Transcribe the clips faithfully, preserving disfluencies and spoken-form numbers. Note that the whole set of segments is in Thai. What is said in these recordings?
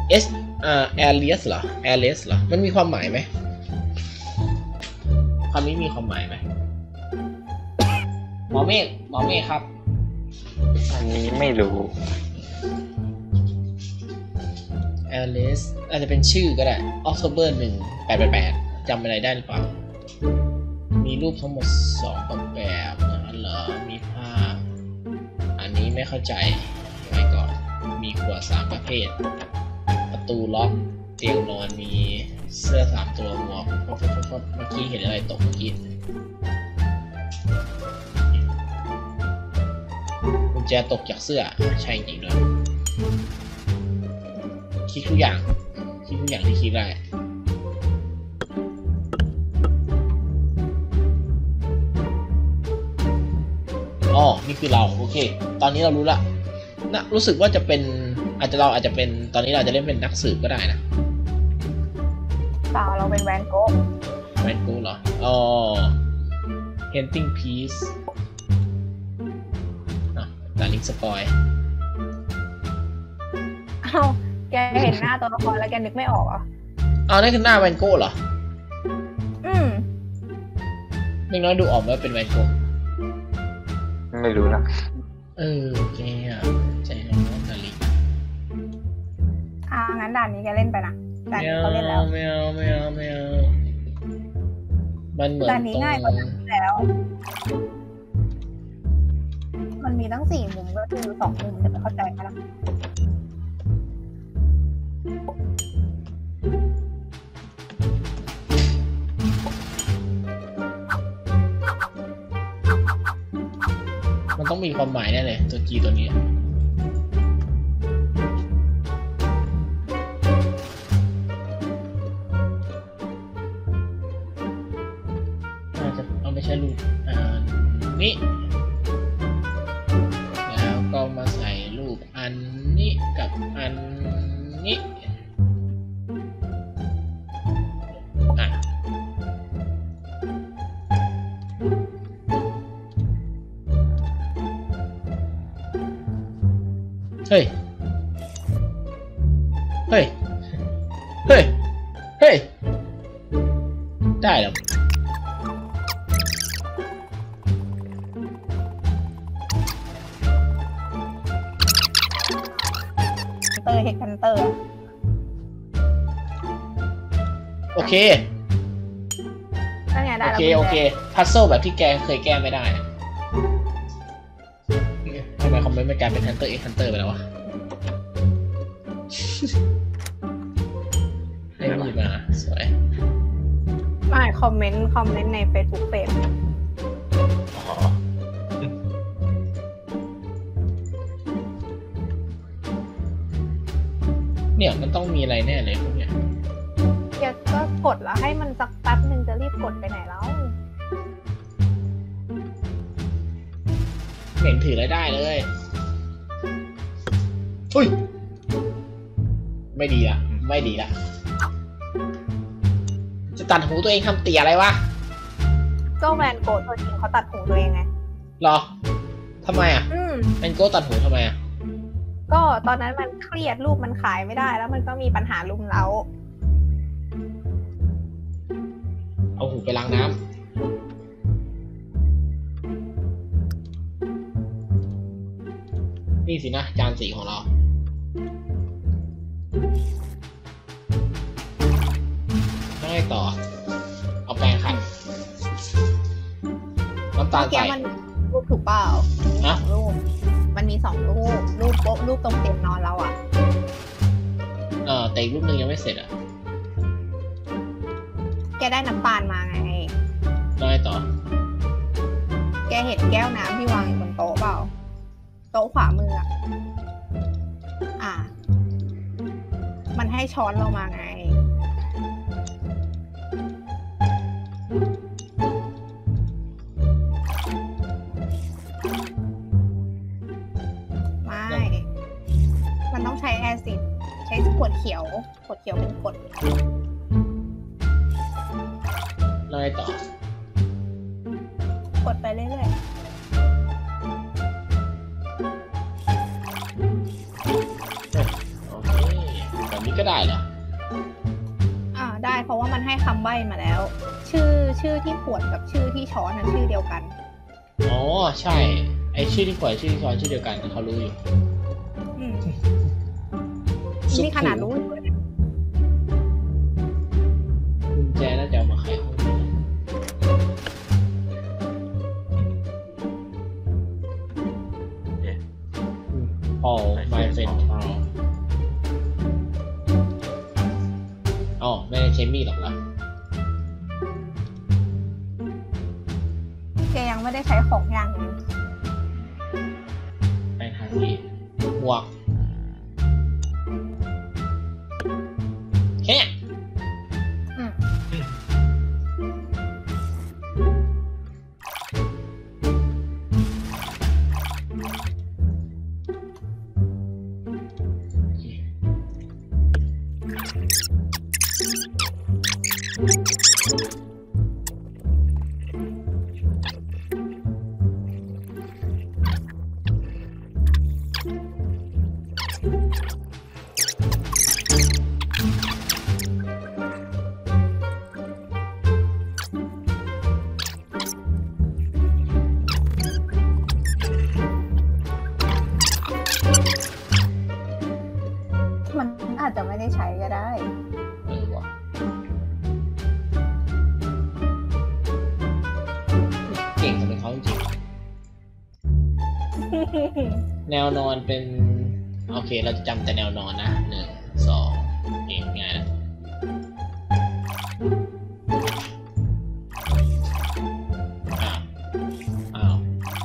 S อ่า alias เหรอ alias เหรอมันมีความหมายไหมคำนี้มีความหมายไหมหมอเมฆหมอเมฆครับอันนี้ไม่รู้ alias อาจจะเป็นชื่อก็ได้ October หนึ่งแปดแปดแปดจำอะไรได้หรือเปล่ามีรูปทั้งหมดสองแบบนั้นเหรอมีภาพอันนี้ไม่เข้าใจไว้ก่อนมีขวดสามประเภทประตูล็อกเตียงนอนมีเสื้อสามตัวหมวกเมื่อกี้เห็นอะไรตกเมื่อกี้กุญแจตกจากเสื้อใช่จริงด้วยคลิกทุกอย่างคลิกทุกอย่างที่คลิกได้อ๋อนี่คือเราโอเคตอนนี้เรารู้ละนะรู้สึกว่าจะเป็นอาจจะเราอาจจะเป็นตอนนี้เราจะเล่นเป็นนักสืบก็ได้นะเปล่าเราเป็นแวนโก้แวนโก้เหรออ๋อ Hunting Piece อ่ะตาลิงสปอยอ้าวแกเห็นหน้าตัวละครแล้วแกนึกไม่ออกเหรออ้าวนั่นคือหน้าแวนโก้เหรออืมไม่น้อยดูออกว่าเป็นแวนโก้ไม่รู้นะเออแกอ่ะใจร้อนตาลิงอ่างั้นด่านนี้แกเล่นไปนะด่านนี้เขาเล่นแล้วไม่เอาไม่เอาไม่เอามันเหมือนด่านนี้ง่ายกว่าแล้วมันมีตั้งสี่มุมก็คือสองมุมจะไม่เข้าใจกันละมันต้องมีความหมายแน่เลยตัวจีตัวนี้น่าจะเอาไม่ใช่รูปอ่านี้แล้วก็มาใส่รูปอันนี้กับอันนี้อ่ะเฮ้ย เฮ้ย เฮ้ย เฮ้ย ได้แล้วเตอร์เฮดคันเตอร์โอเคนั่นไงได้แล้วโอเคโอเคพัซเซิลแบบที่แกเคยแก้ไม่ได้ทำไมคอมเมนต์มันกลายเป็น Hunter x Hunter ไปแล้ววะให้มันหยิบมาสวยไม่คอมเมนต์คอมเมนต์ใน Facebook เพจอ๋อเนี่ยมันต้องมีอะไรแน่เลยพวกเนี้ยอย่าก็กดแล้วให้มันสักแป๊บนึงจะรีบกดไปไหนแล้วเห็นถืออะไรได้เลยอุ้ยไม่ดีละไม่ดีละจะตัดหูตัวเองทำเตี๋ยอะไรวะก็แวนโกะตัวจริงเขาตัดหูตัวเองไงหรอทำไมอ่ะแวนโกะตัดหูทำไมอ่ะก็ตอนนั้นมันเครียดรูปมันขายไม่ได้แล้วมันก็มีปัญหารุมเร้าเอาหูไปล้างน้ำนี่สินะจานสีของเราต้องให้ต่อเอาแปรงขัดน้ำตาลใส่มันรูปถูกเปล่านะรูปมันมีสองรูปรูปโป๊ะรูปตรงเตียงนอนเราอ่ะเออแต่อีกรูปนึงยังไม่เสร็จอ่ะแกได้น้ำตาลมาไงได้ต่อแกเห็นแก้วน้ำที่วางอยู่บนโต๊ะเปล่าโต๊ะขวามืออ่ะอ่ามันให้ช้อนเรามาไงไม่มันต้องใช้แอซิดใช้ขวดเขียวขวดเขียวเป็นกรดไล่ต่อกดไปเรื่อยๆโอเคแบบนี้ก็ได้เหรออ่าได้เพราะว่ามันให้คำใบ้มาแล้ว ชื่อชื่อที่ขวดกับชื่อที่ช้อนน่ะชื่อเดียวกันอ๋อใช่ไอชื่อที่ขวดชื่อที่ช้อนชื่อเดียวกันเขารู้อยู่อืมซุปนี่ขนาดรู้อยู่เลยกุญแจน่าจะเอามาไขห้องนี้พอไม่เป็นพออ๋อไม่ได้ใช้มีดหรอกเหรอแกยังไม่ได้ใช้ของอย่างหนึงไปทางที่หมวกแค่อืม มันอาจจะไม่ได้ใช้ก็ได้เออว่ะเก่งสำหรับเขาจริงๆแนวนอนเป็นโอเคเราจะจำแต่แนวนอนนะหนึ่งสองเองง่ายนะอ้าวอ้าว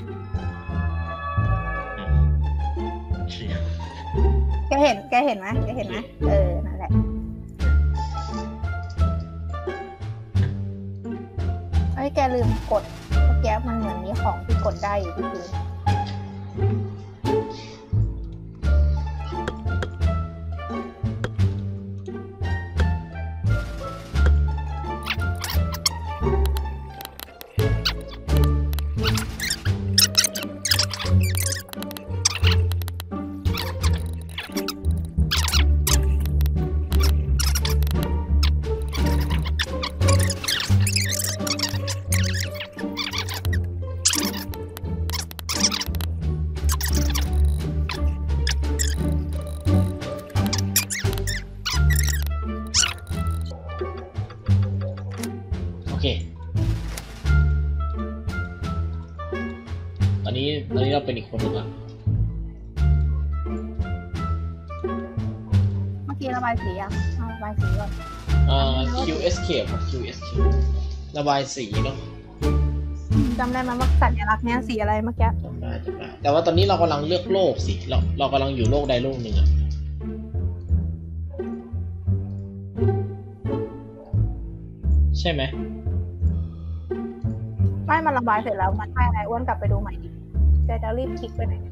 เชี่ยแกเห็นแกเห็นไหมแกเห็นไหมเออนั่นแหละเอ้ยแกลืมกดเมื่อกี้มันเหมือนมีของที่กดได้อยู่ที่พื้นโอเคตอนนี้ตอนนี้เราเป็นอีกคนหนึ่งละเมื่อกี้ระบายสีอ่ะเอาระบายสีก่อนเอ่อ Q escape ครับ Q escape ระบายสีเนาะจำได้ไหมว่าสัญลักษณ์เนี้ยสีอะไรเมื่อกี้จำได้จำได้แต่ว่าตอนนี้เรากำลังเลือกโลกสิเราเรากำลังอยู่โลกใดโลกหนึ่งอะใช่ไหมไม่มันระบายเสร็จแล้วมันให้อะไรอ้วนกลับไปดูใหม่ดิแกจะรีบคลิกไปไหนเนี่ย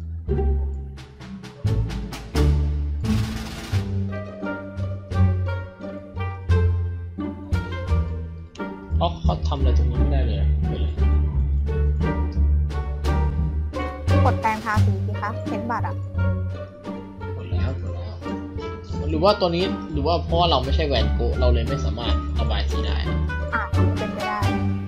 เพราะเขาทำอะไรตรงนี้ไม่ได้เลยอะไปเลยกดแปลงทาสีสิคะเพ้นบัตรอ่ะหมดแล้วหมดแล้วหรือว่าตัวนี้หรือว่าเพราะว่าเราไม่ใช่แวนโกะเราเลยไม่สามารถระบายสีได้อ่ะเป็นไปได้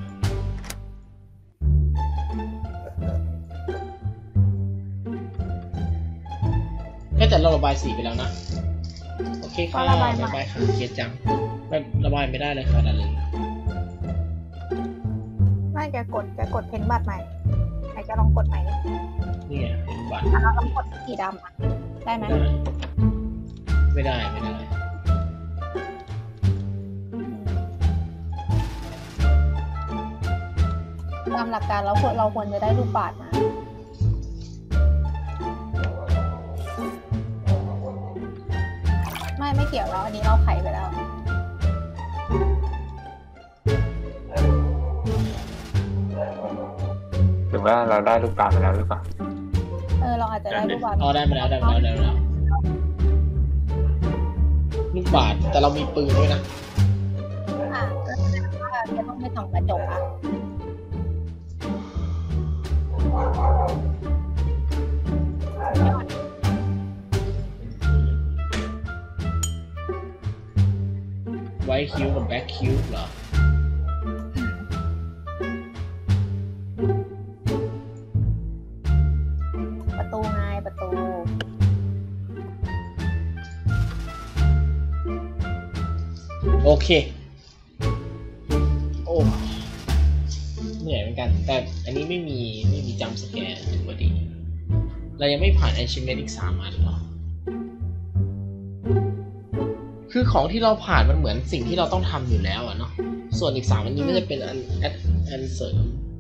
แค่แต่เราระบายสีไปแล้วนะโอเคค่ะระบายค่ะเกลียดจังไม่ระบายไม่ได้เลยค่ะนั่นเลยไม่แกกดแกกดเพ้นบัตรใหม่ไหนแกลองกดใหม่ดินี่ไงเป็นบัตรอ่ะเราลองกดสีดำอ่ะได้ไหมไม่ได้ไม่ได้ตามหลักการเราควรเราควรจะได้รูปบาทมาไม่ไม่เกี่ยวแล้วอันนี้เราไขไปแล้วหรือว่าเราได้ลูกปลาไปแล้วหรือเปล่าเออเราอาจจะได้รูปบาทอ๋อได้มาแล้วได้มาแล้วได้มาแล้วลูกบาศก์แต่เรามีปืนด้วยนะอ่ะแล้วแสดงว่าแกต้องไม่ส่องกระจกอ่ะไวท์คิวกับแบ็คคิวเหรอประตูไงประตูโอเคโอ้เหนื่อยเหมือนกันแต่อันนี้ไม่มีไม่มีจัมป์สแกร์ถือว่าดีเรายังไม่ผ่าน achievement อีกสามอันหรอคือของที่เราผ่านมันเหมือนสิ่งที่เราต้องทำอยู่แล้วอะเนาะส่วนอีกสามอันนี้ไม่จะเป็นอันอันอันเสริม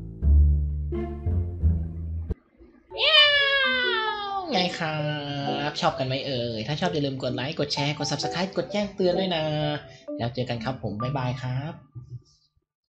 ไงครับชอบกันไหมเอ่ยถ้าชอบอย่าลืมกดไลค์กดแชร์กด ซับสไครบ์ กดแจ้งเตือนด้วยนะแล้วเจอกันครับผมบ๊ายบายครับ